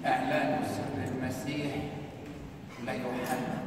إعلان سر المسيح ليوحنا.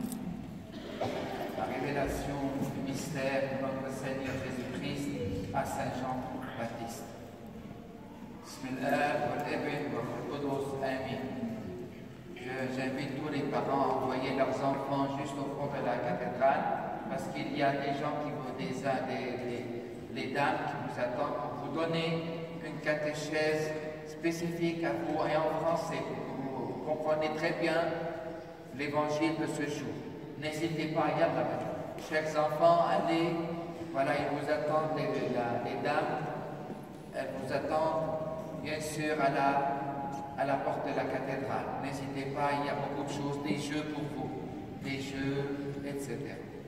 La révélation du mystère de notre Seigneur Jésus-Christ à Saint Jean-Baptiste. Bismillah wal-Ibn wal-Qudus, Amin. J'invite tous les parents à envoyer leurs enfants juste au fond de la cathédrale parce qu'il y a des gens qui vous, les dames qui vous attendent pour vous donner une catéchèse spécifique à vous et en français pour que vous compreniez très bien l'évangile de ce jour. N'hésitez pas à y aller. Chers enfants, allez, voilà, ils vous attendent, les dames, elles vous attendent bien sûr à la porte de la cathédrale. N'hésitez pas, il y a beaucoup de choses, des jeux pour vous, des jeux, etc.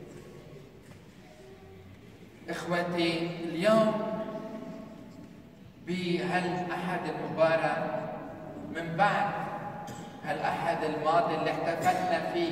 إخوتي اليوم بهالأحد المبارك من بعد هالأحد الماضي اللي احتفلنا فيه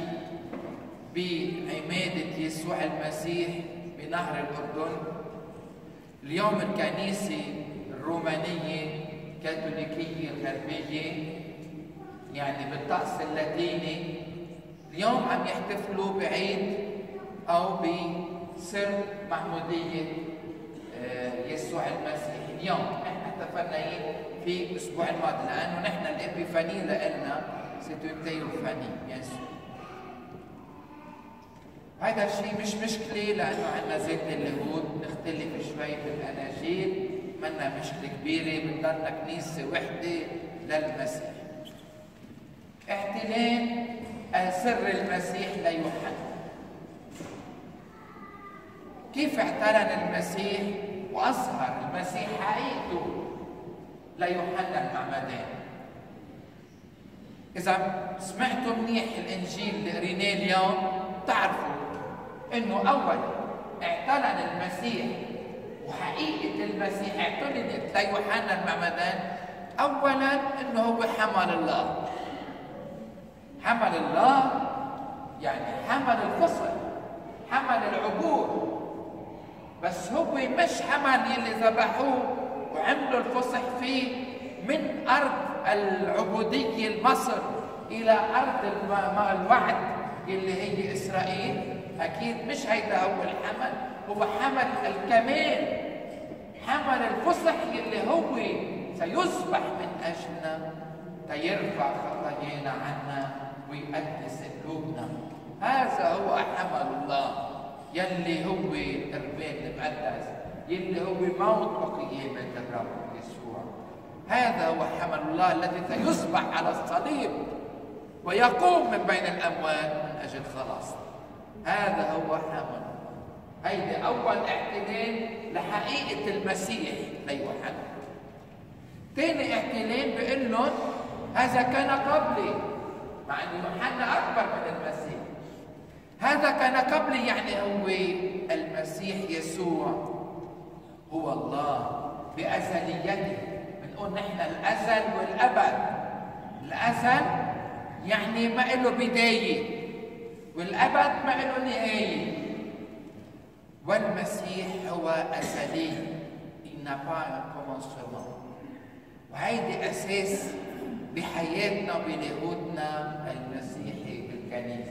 بعمادة يسوع المسيح بنهر الأردن، اليوم الكنيسة الرومانية الكاثوليكية الغربية يعني بالطقس اللاتيني اليوم عم يحتفلوا بعيد أو بسر معمودية يسوع المسيح. اليوم نحن احتفلنا في الأسبوع الماضي لأنه نحن الإبيفانية لنا ستوتيوفاني يسوع. هذا الشيء مش مشكلة لأنه عندنا زيت اليهود نختلف شوي بالأناجيل، منا مشكلة كبيرة، بنضلنا كنيسة وحدة للمسيح. اعتلان سر المسيح ليوحنا. كيف اعتلن المسيح وأظهر المسيح حقيقته ليوحنا المعمدان؟ إذا سمعتوا منيح الإنجيل اللي قريناه اليوم تعرفوا إنه أولا اعتلن المسيح وحقيقة المسيح اعتلنت ليوحنا المعمدان. أولا إنه هو حمل الله. حمل الله يعني حمل الفصل، حمل العبور، بس هو مش حمل يلي ذبحوه وعملوا الفصح فيه من أرض العبودية لمصر إلى أرض الوعد اللي هي إسرائيل. أكيد مش هيدا هو الحمل، هو حمل الكمال، حمل الفصح اللي هو سيذبح من أجلنا تيرفع خطايانا عنا ويقدس قلوبنا. هذا هو حمل الله يلي هو القربان المقدس، يلي هو موت وقيامة الرب يسوع. هذا هو حمل الله الذي سيذبح على الصليب ويقوم من بين الأموات من أجل خلاص. هذا هو حمل الله. هيدا أول اعتلان لحقيقة المسيح ليوحنا. ثاني اعتلان بيقول لهم هذا كان قبلي، مع أن يوحنا أكبر من المسيح. هذا كان قبلي يعني هو المسيح يسوع هو الله بأزليته. بنقول نحن الأزل والأبد. الأزل يعني ما له بداية، والأبد ما له نهاية. والمسيح هو أزلي، il n'a pas un commencement. وهيدي أساس بحياتنا بلاهوتنا المسيحي بالكنيسة.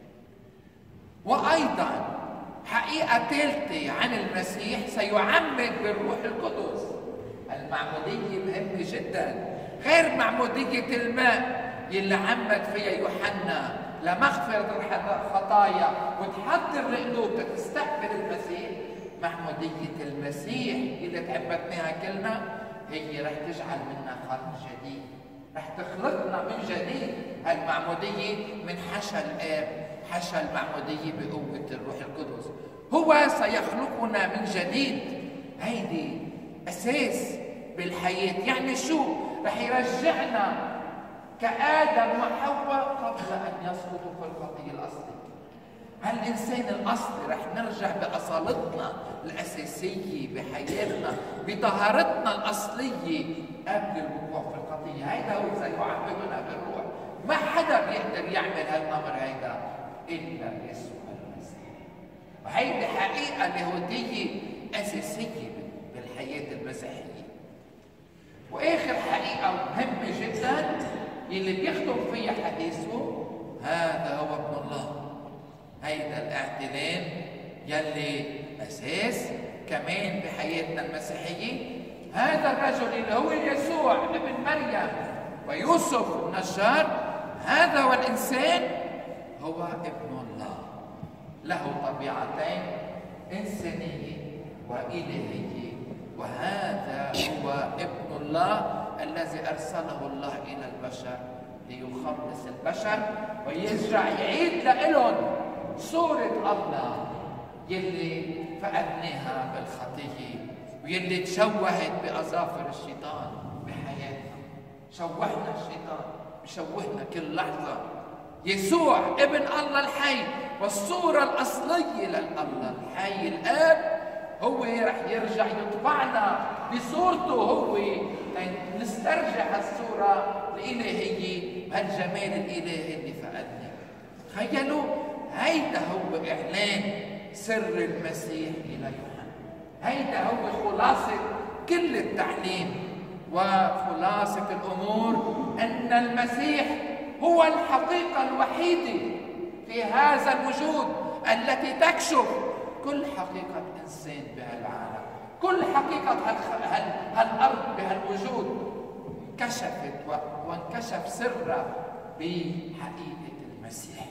وأيضا حقيقة ثالثة عن المسيح سيعمد بالروح القدس. المعمودية مهمة جدا، غير معمودية الماء يلي عمد فيها يوحنا لمغفرة الخطايا وتحضر القلوب تستقبل المسيح. معمودية المسيح اللي تعبدناها كلنا هي رح تجعل منا خلق جديد، رح تخلقنا من جديد. المعمودية من حشا الآب، حشا المعمودية بقوة الروح القدس. هو سيخلقنا من جديد. هيدي أساس بالحياة. يعني شو؟ رح يرجعنا كآدم وحواء قبل أن يسقطوا في الخطية الأصلية. هالإنسان الأصلي رح نرجع بأصالتنا الأساسية بحياتنا بطهارتنا الأصلية قبل الوقوع في الخطية. هيدا هو سيعبدنا بالروح. ما حدا بيقدر يعمل هالأمر هيدا إلا يسوع المسيح. وهيدي حقيقة لاهوتية أساسية بالحياة المسيحية. وآخر حقيقة مهمة جدا اللي بيخدم فيها حديثه هذا هو ابن الله. هيدا الاعتلال يلي أساس كمان بحياتنا المسيحية. هذا الرجل اللي هو يسوع ابن مريم ويوسف النجار، هذا هو الإنسان، هو ابن الله، له طبيعتين إنسانية وإلهية، وهذا هو ابن الله الذي أرسله الله إلى البشر ليخلص البشر ويرجع يعيد لهم صورة الله يلي فقدناها بالخطية ويلي تشوهت بأظافر الشيطان بحياتنا. شوهنا الشيطان، بشوهنا كل لحظة. يسوع ابن الله الحي والصورة الأصلية لله الحي الآب هو رح يرجع يطبعنا بصورته هو، نسترجع الصورة الإلهية بهالجمال الإلهي اللي فقدنا. تخيلوا، هيدا هو إعلان سر المسيح إلى يوحنا. هيدا هو خلاصة كل التعليم وخلاصة الأمور، أن المسيح هو الحقيقة الوحيدة في هذا الوجود التي تكشف كل حقيقة إنسان بهالعالم، كل حقيقة هالأرض بهالوجود انكشفت وانكشف سرها بحقيقة المسيح.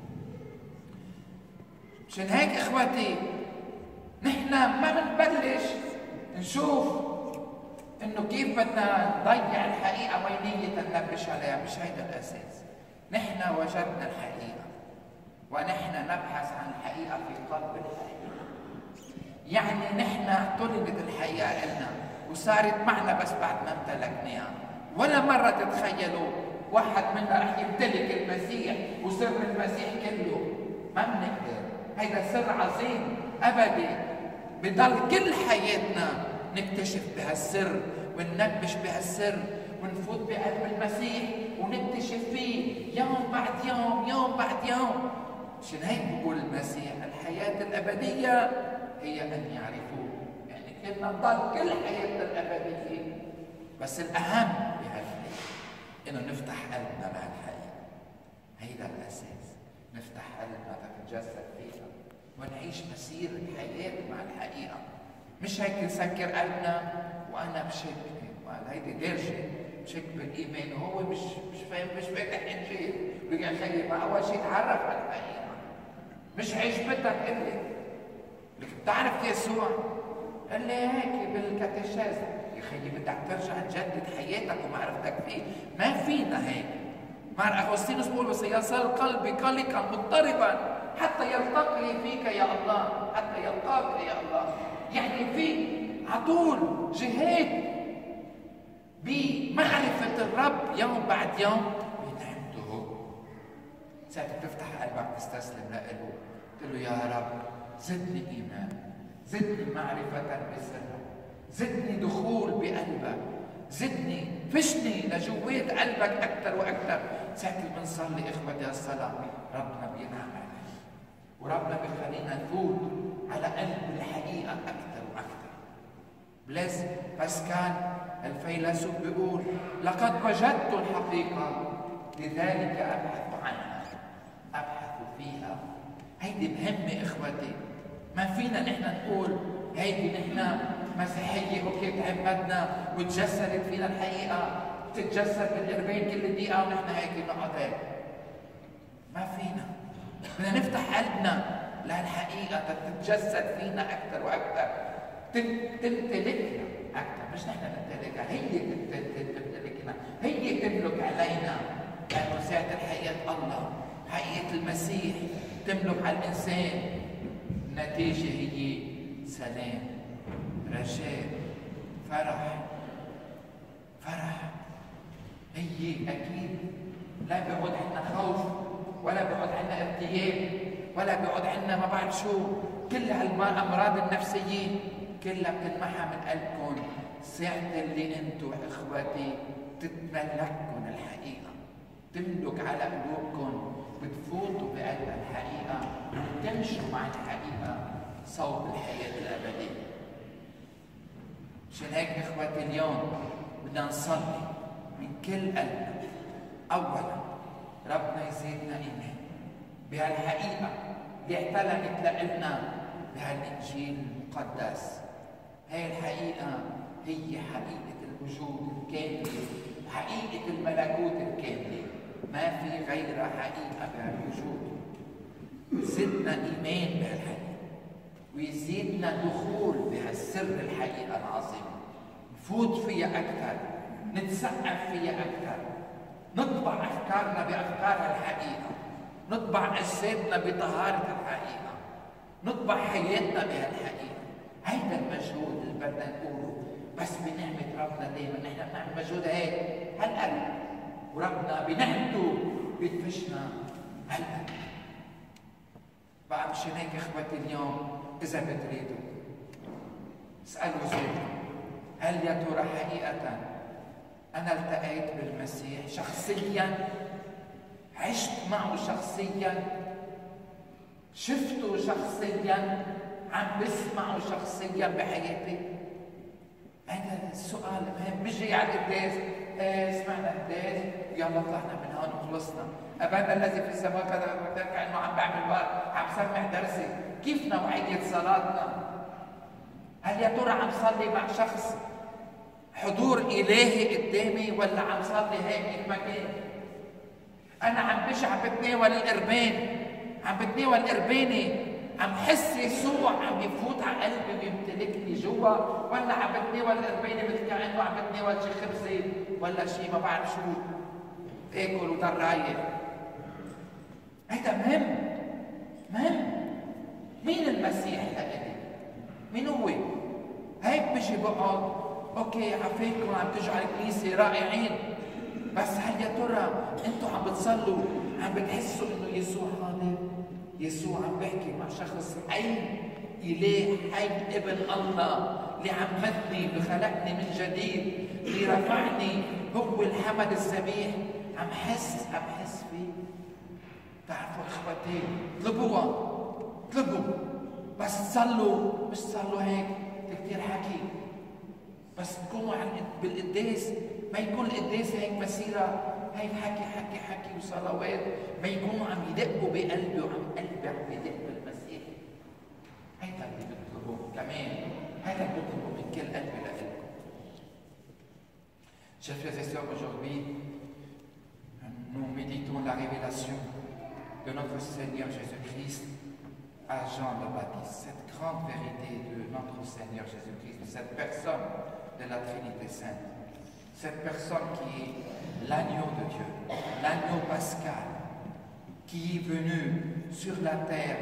مشان هيك إخواتي نحن ما بنبلش نشوف إنه كيف بدنا نضيع الحقيقة وينية ننبش عليها، مش هيدا الأساس. نحن وجدنا الحقيقة ونحن نبحث عن الحقيقة في قلب الحقيقة. يعني نحن اعتلنت الحقيقة إلنا وصارت معنا بس بعد ما امتلكناها. ولا مرة تتخيلوا واحد منا رح يمتلك المسيح وسر المسيح كله، ما بنقدر. هيدا سر عظيم أبدي بضل كل حياتنا نكتشف بهالسر وننبش بهالسر ونفوت بقلب المسيح ونكتشف فيه يوم بعد يوم، يوم بعد يوم. عشان هيك بقول المسيح الحياة الأبدية هي أن يعرفوه. يعني كنا نضل كل حياتنا الأبدية، بس الأهم بهالحياة إنه نفتح قلبنا مع الحقيقة. هيدا الأساس، نفتح قلبنا نتجسد فيها ونعيش مسيرة حياة مع الحقيقة. مش هيك نسكر قلبنا وأنا بشك، هيدي درجة بشك بالإيمان وهو مش فاهم، مش فاتح إنجيل. بقى خلي ما أول شيء تعرف على الحقيقة. مش عجبتك قلي لك بتعرف يسوع؟ قال لي هيك بالكاتيشيز. يا خيي بدك ترجع تجدد حياتك ومعرفتك فيه. ما فينا هيك. مع أغسطينوس بيقول وسيصل قلبي قلقا مضطربا حتى يلتقي فيك يا الله، حتى يلقاك يا الله. يعني في عطول جهاد بمعرفة الرب يوم بعد يوم بنعمته. ساعتها بتفتح قلبك تستسلم له، تقول له يا رب زدني إيمان، زدني معرفة بسرك، زدني دخول بقلبك، زدني فشني لجوات قلبك أكثر وأكثر. ساعتها بنصلي إخوتي الصلاة ربنا بينعم علينا وربنا بيخلينا نفوت على قلب الحقيقة أكثر وأكثر. بلاز باسكال الفيلسوف بيقول لقد وجدت الحقيقة لذلك أبحث عنها، أبحث فيها. هيدي مهمة إخوتي. ما فينا نحن نقول هيدي نحن مسيحية اوكي تعمدنا وتجسدت فينا الحقيقة، بتتجسد بالقربين كل دقيقة ونحن هيك نقعد هيك. ما فينا. بدنا نفتح قلبنا للحقيقة تتجسد فينا أكثر وأكثر، تمتلكنا أكثر، مش نحن نمتلكها، هي تمتلكنا، هي تملك علينا. لأنه ساعة الحقيقة الله، حقيقة المسيح تملك على الإنسان. النتيجة هي سلام، رجاء، فرح. هي أكيد لا بيقعد عندنا خوف ولا بيقعد عندنا ارتياب ولا بيقعد عندنا ما بعرف شو. كل هالأمراض النفسية كلها بتنمحى من قلبكم ساعة اللي انتم اخواتي تتملككم الحقيقة، تملك على قلوبكم، بتفوتوا بقلب الحقيقة وتمشوا مع الحقيقة صوب الحياة الأبدية. مشان هيك اخواتي اليوم بدنا نصلي من كل قلبنا أولا ربنا يزيدنا إيمان بهالحقيقة اللي اعتلنت لنا بهالإنجيل المقدس. هاي الحقيقة هي حقيقة الوجود الكاملة، حقيقة الملكوت الكاملة، ما في غيرها حقيقة بهالوجود. زدنا إيمان بهالحقيقة ويزيدنا دخول بهالسر الحقيقة العظيمة، نفوت فيها أكثر، نتثقف فيها أكثر، نطبع أفكارنا بأفكار الحقيقة، نطبع أجسادنا بطهارة الحقيقة، نطبع حياتنا بهالحقيقة. هيدا المجهود اللي بدنا نقوله بس بنعمة ربنا. دايما نحن بنعمل مجهود هيك هالقلب، وربنا بنعمته بيدفشنا هالقلب. بقى مشان هيك اخوتي اليوم إذا بتريدوا اسألوا ذاتكم، هل يا ترى حقيقة أنا التقيت بالمسيح شخصياً؟ عشت معه شخصياً؟ شفته شخصياً؟ عم بسمعه شخصياً بحياتي؟ هذا السؤال مهم. بيجي على القداس، سمعنا القداس يلا طلعنا من هون وخلصنا. أبانا الذي في السماء كذا كأنه عم بعمل عم سمع درسي. كيف نوعية صلاتنا؟ هل يا ترى عم صلي مع شخص حضور إلهي قدامي ولا عم صلي هيك مكان؟ أنا عم بتناول القربان، عم بتناول قرباني، عم حس يسوع عم يفوت على قلبي ويمتلكني جوا، ولا عم بتناول قرباني مثل كأنه عم بتناول شي خبزة ولا شي ما بعرف شو آكل وضل رايق. هيدا مهم مهم. مين المسيح لإلي؟ مين هو؟ هيك بيجي بقعد اوكي عفاكم عم تجوا على الكنيسه رائعين، بس هل يا ترى انتم عم بتصلوا عم بتحسوا انه يسوع حاضر؟ يسوع عم بيحكي مع شخص حي، اله حي، ابن الله اللي عمدني بخلقني من جديد، اللي رفعني، هو الحمد الذبيح. عم حس فيه. تعرفوا اخوتي اطلبوها، اطلبوا، بس تصلوا مش تصلوا هيك كثير حكي، بس تكونوا بالقداس ما يكون القداس هيك مسيره هيك حكي وصلوات، ما يكونوا عم يدقوا بقلبي وعم قلبي عم يدق بالمسيح. هيدا اللي بطلبوه كمان، هيدا اللي بطلبوه من كل قلبي لإلكم. Chers frères et sœurs, aujourd'hui, nous méditons la révélation de notre Seigneur Jésus-Christ à Jean le Baptiste, cette grande vérité de notre Seigneur Jésus-Christ, de cette personne de la Trinité Sainte, cette personne qui est l'agneau de Dieu, l'agneau pascal, qui est venu sur la terre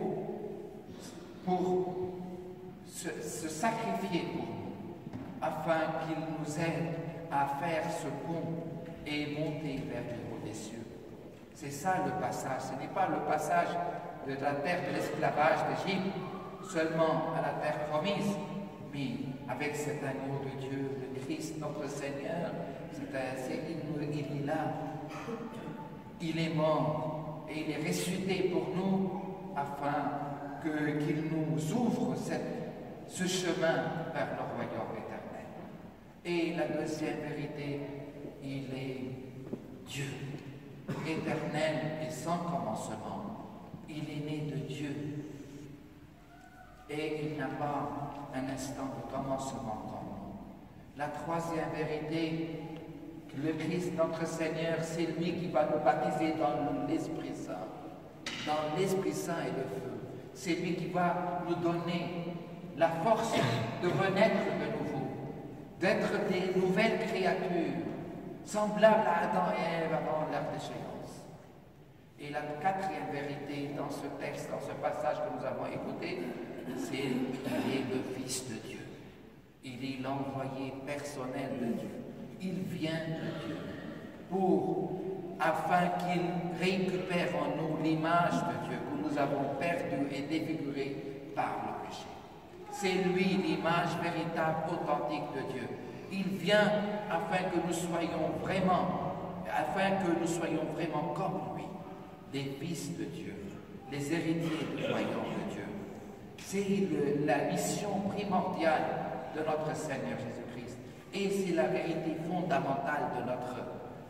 pour se sacrifier pour nous, afin qu'il nous aide à faire ce pont et monter vers le haut des cieux. C'est ça le passage, ce n'est pas le passage de la terre de l'esclavage d'Égypte seulement à la terre promise, mais avec cet agneau de Dieu, le Christ, notre Seigneur, il est là, il est mort et il est ressuscité pour nous afin qu'il nous ouvre ce chemin vers le royaume éternel. Et la deuxième vérité, il est Dieu, éternel et sans commencement. Il est né de Dieu et il n'a pas un instant de commencement comme nous. La troisième vérité, que le Christ, notre Seigneur, c'est lui qui va nous baptiser dans l'Esprit Saint. Dans l'Esprit Saint et le feu. C'est lui qui va nous donner la force de renaître de nouveau, d'être des nouvelles créatures, semblables à Adam et Ève avant leur déchéance. Et la quatrième vérité dans ce texte, dans ce passage que nous avons écouté, c'est qu'il est le Fils de Dieu. Il est l'envoyé personnel de Dieu. Il vient de Dieu afin qu'il récupère en nous l'image de Dieu que nous avons perdue et défigurée par le péché. C'est lui l'image véritable, authentique de Dieu. Il vient afin que nous soyons vraiment comme lui, des fils de Dieu, les héritiers du royaume de Dieu. C'est la mission primordiale de notre Seigneur Jésus-Christ. Et c'est la vérité fondamentale de notre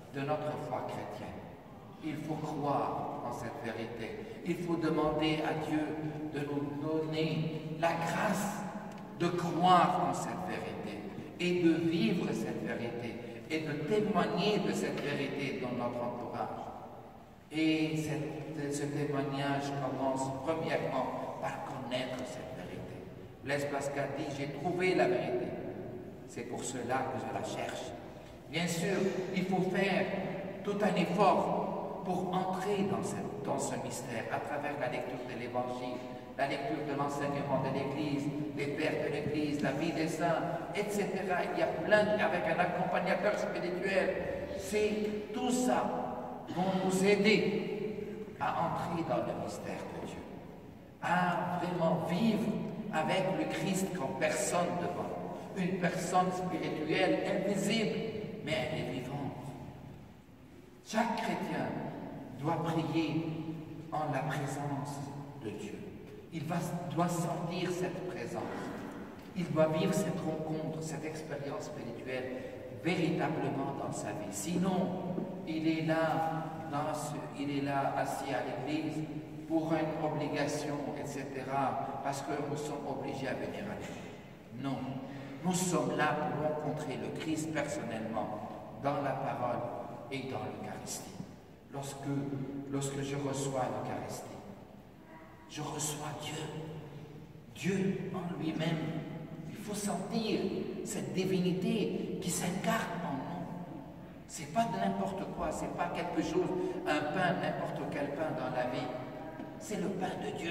de notre foi chrétienne. Il faut croire en cette vérité. Il faut demander à Dieu de nous donner la grâce de croire en cette vérité et de vivre cette vérité et de témoigner de cette vérité dans notre entourage. Et ce témoignage commence premièrement par connaître cette vérité. Blaise Pascal dit, j'ai trouvé la vérité. C'est pour cela que je la cherche. Bien sûr, il faut faire tout un effort pour entrer dans ce mystère à travers la lecture de l'Évangile, la lecture de l'enseignement de l'Église, les pères de l'Église, la vie des saints, etc. Il y a plein, avec un accompagnateur spirituel. C'est tout ça vont nous aider à entrer dans le mystère de Dieu, à vraiment vivre avec le Christ comme personne devant nous, une personne spirituelle, invisible, mais elle est vivante. Chaque chrétien doit prier en la présence de Dieu. Il doit sentir cette présence. Il doit vivre cette rencontre, cette expérience spirituelle véritablement dans sa vie. Sinon, il est là assis à l'église pour une obligation, etc., parce que nous sommes obligés à venir à l'église. Non, nous sommes là pour rencontrer le Christ personnellement, dans la parole et dans l'Eucharistie. Lorsque je reçois l'Eucharistie, je reçois Dieu. Dieu en lui-même. Il faut sentir cette divinité qui s'incarne en nous. C'est pas de n'importe quoi, c'est pas quelque chose, un pain, n'importe quel pain dans la vie. C'est le pain de Dieu.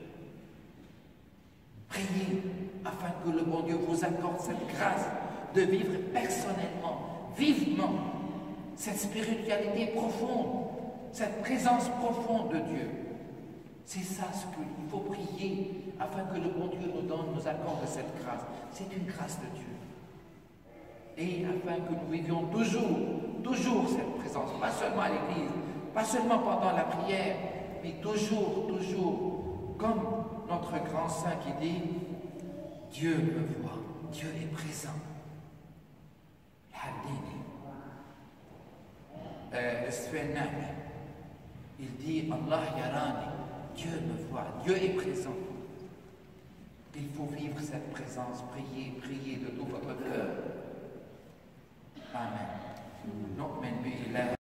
Priez afin que le bon Dieu vous accorde cette grâce de vivre personnellement, vivement, cette spiritualité profonde, cette présence profonde de Dieu. C'est ça ce qu'il faut prier afin que le bon Dieu nous accorde cette grâce. C'est une grâce de Dieu. Et afin que nous vivions toujours cette présence, pas seulement à l'église, pas seulement pendant la prière, mais toujours, comme notre grand saint qui dit, Dieu me voit, Dieu est présent. Il dit, Allah yarani, Dieu me voit, Dieu est présent. Il faut vivre cette présence, prier de tout votre cœur. Amen.